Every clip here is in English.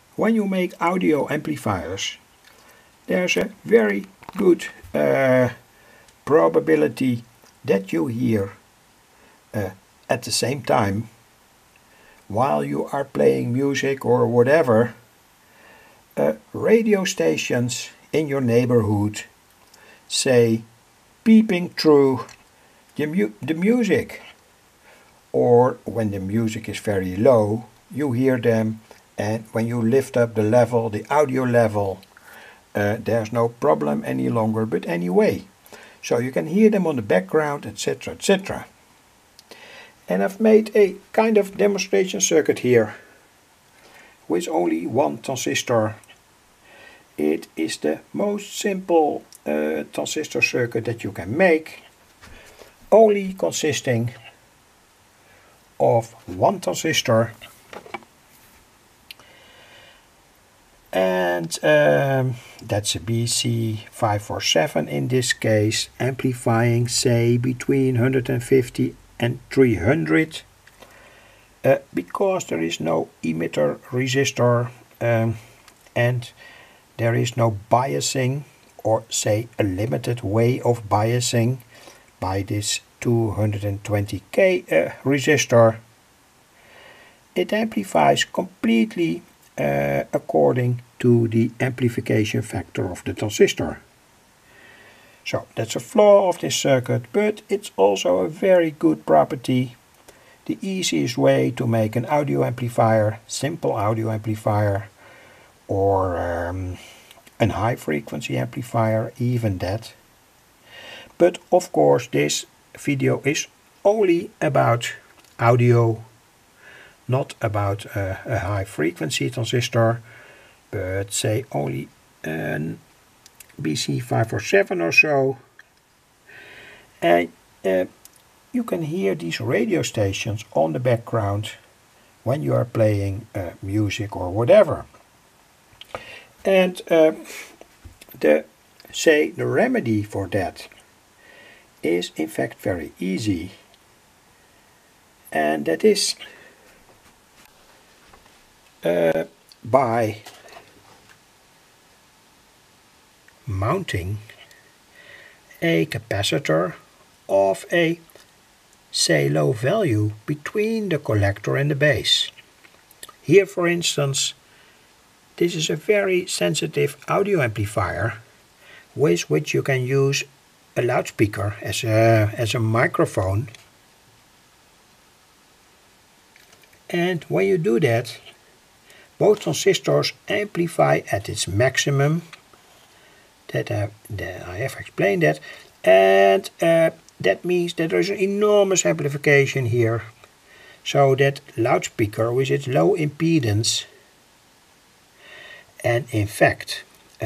when you make audio amplifiers, there's a very good probability that you hear at the same time, while you are playing music or whatever, radio stations in your neighborhood say peeping through the music, or when the music is very low you hear them, and when you lift up the level, the audio level, there's no problem any longer. But anyway, so you can hear them on the background, etc., etc. And I've made a kind of demonstration circuit here with only one transistor. It is the most simple transistor circuit that you can make, only consisting of one transistor and that's a BC547 in this case, amplifying say between 150 and 300, because there is no emitter resistor and there is no biasing, or say a limited way of biasing by this 220k resistor. It amplifies completely according to the amplification factor of the transistor. So that's a flaw of this circuit, but it's also a very good property. The easiest way to make an audio amplifier, simple audio amplifier, or a high frequency amplifier, even that. But of course this video is only about audio, not about a high frequency transistor, but say only an BC547 or so. And you can hear these radio stations on the background when you are playing music or whatever. And the remedy for that is in fact very easy, and that is by mounting a capacitor of a say low value between the collector and the base. Here for instance, this is a very sensitive audio amplifier with which you can use a loudspeaker as a microphone. And when you do that, both transistors amplify at its maximum. That I have explained that, and that means that there is an enormous amplification here. So that loudspeaker with its low impedance, and in fact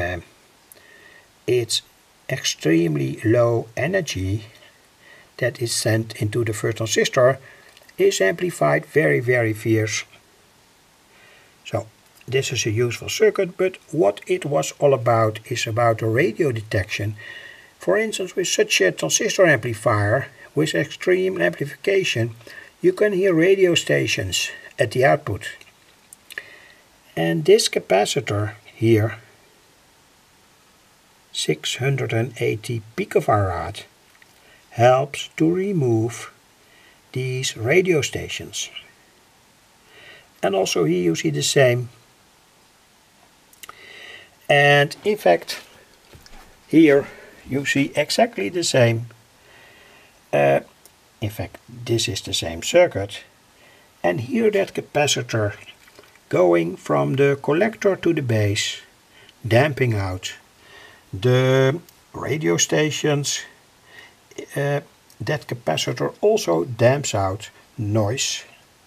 its extremely low energy that is sent into the first transistor, is amplified very, very fierce. So this is a useful circuit, but what it was all about is about the radio detection. For instance, with such a transistor amplifier with extreme amplification, you can hear radio stations at the output. And this capacitor here, 680 picofarad, helps to remove these radio stations. And also here you see the same. And in fact, here you see exactly the same. In fact, this is the same circuit. And here that capacitor going from the collector to the base, damping out the radio stations. That capacitor also damps out noise,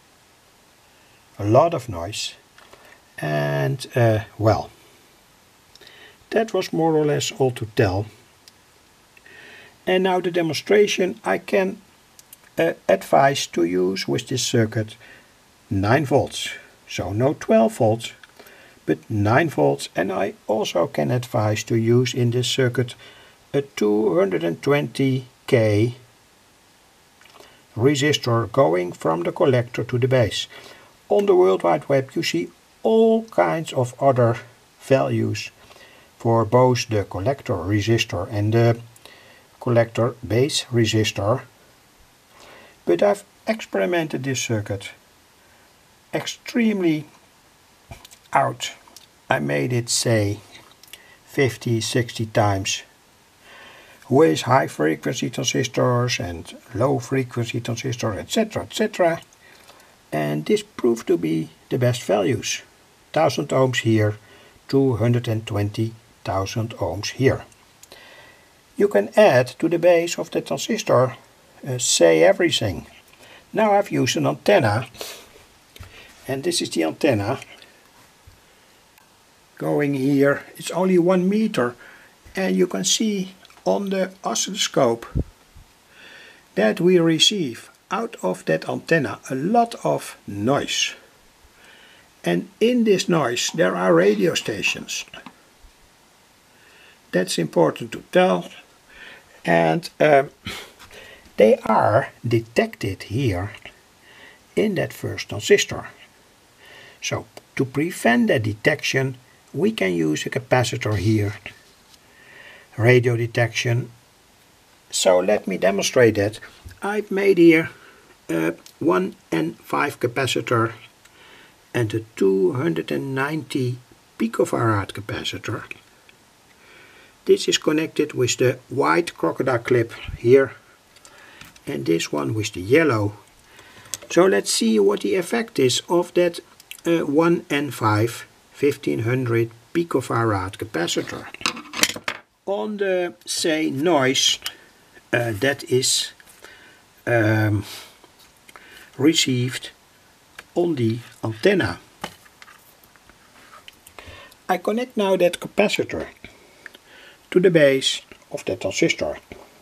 a lot of noise. And well, that was more or less all to tell. And now the demonstration I can advise to use with this circuit 9 volts. So no 12 volts, but 9 volts. And I also can advise to use in this circuit a 220k resistor going from the collector to the base. On the World Wide Web you see all kinds of other values for both the collector resistor and the collector base resistor, but I've experimented this circuit extremely out. I made it, say, 50, 60 times with high frequency transistors and low frequency transistors, etc., etc. And this proved to be the best values. 1000 ohms here, 220,000 ohms here. You can add to the base of the transistor, say everything. Now I've used an antenna, and this is the antenna going here. It's only 1 meter, and you can see on the oscilloscope that we receive out of that antenna a lot of noise. And in this noise there are radio stations. That's important to tell. And they are detected here in that first transistor. So to prevent that detection, we can use a capacitor here. Radio detection. So let me demonstrate that. I've made here a 1N5 capacitor and a 290 picofarad capacitor. This is connected with the white crocodile clip here, and this one with the yellow. So let's see what the effect is of that 1N5 1500 picofarad capacitor on the, say, noise that is received on the antenna. I connect now that capacitor to the base of the transistor.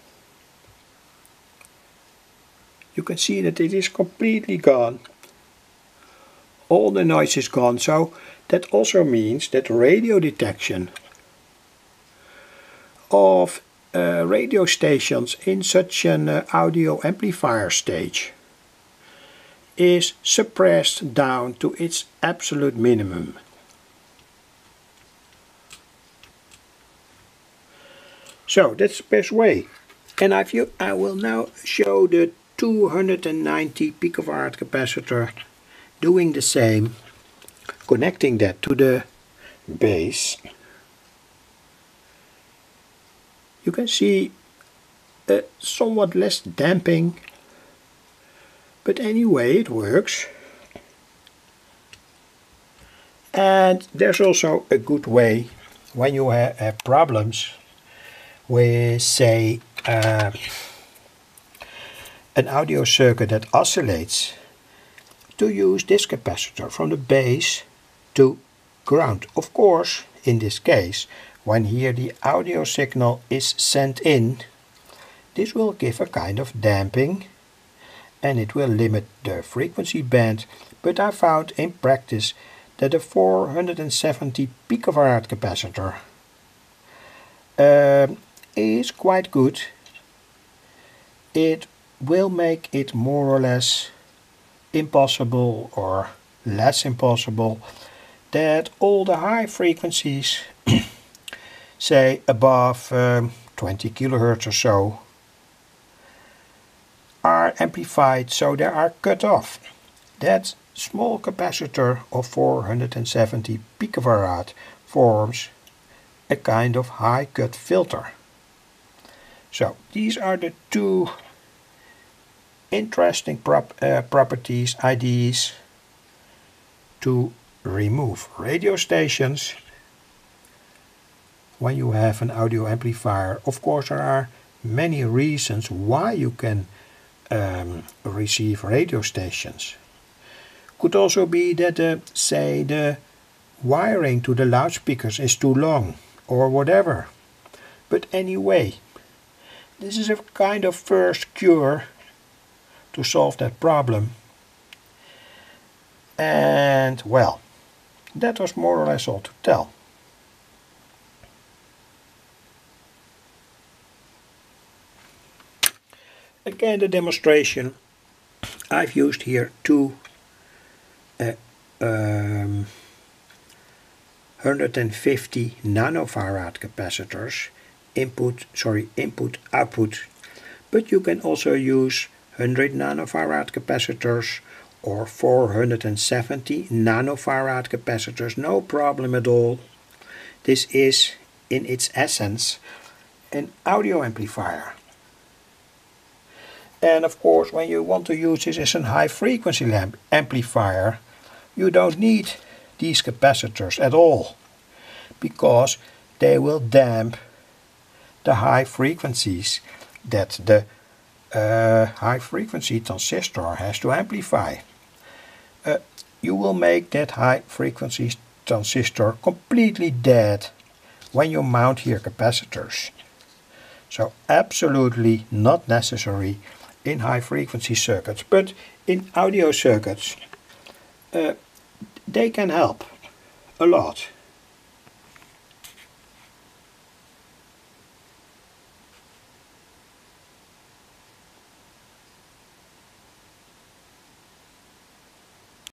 You can see that it is completely gone. All the noise is gone, so that also means that radio detection of radio stations in such an audio amplifier stage is suppressed down to its absolute minimum. So that's the best way. And I will now show the 290 picofarad capacitor doing the same, connecting that to the base. You can see somewhat less damping, but anyway it works. And there's also a good way when you have problems with, say, an audio circuit that oscillates, to use this capacitor from the base to ground. Of course, in this case, when here the audio signal is sent in, this will give a kind of damping and it will limit the frequency band, but I found in practice that a 470 picofarad capacitor is quite good. It will make it more or less impossible or less impossible that all the high frequencies, say above 20 kilohertz or so, are amplified, so they are cut off. That small capacitor of 470 picofarad forms a kind of high cut filter. So these are the two interesting properties, ideas to remove radio stations when you have an audio amplifier. Of course, there are many reasons why you can receive radio stations. Could also be that say the wiring to the loudspeakers is too long or whatever. But anyway, this is a kind of first cure to solve that problem. And well, that was more or less all to tell. Again, the demonstration. I've used here two 150 nanofarad capacitors, input output, but you can also use 100 nanofarad capacitors or 470 nanofarad capacitors, no problem at all. This is in its essence an audio amplifier. And of course, when you want to use this as a high frequency amplifier, you don't need these capacitors at all, because they will damp the high frequencies that the high frequency transistor has to amplify. You will make that high frequency transistor completely dead when you mount here capacitors. So absolutely not necessary in high frequency circuits, but in audio circuits they can help a lot.